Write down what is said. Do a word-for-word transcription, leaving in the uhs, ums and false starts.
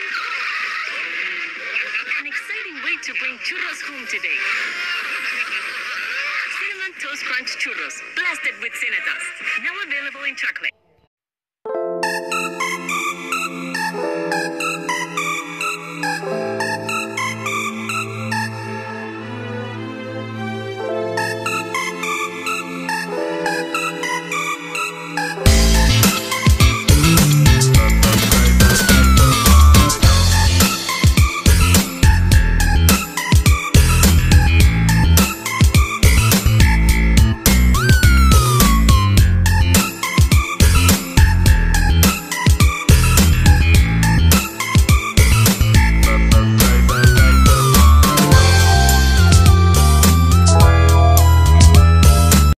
An exciting way to bring churros home today. Cinnamon Toast Crunch Churros, blasted with Cinnadust. Now available in chocolate.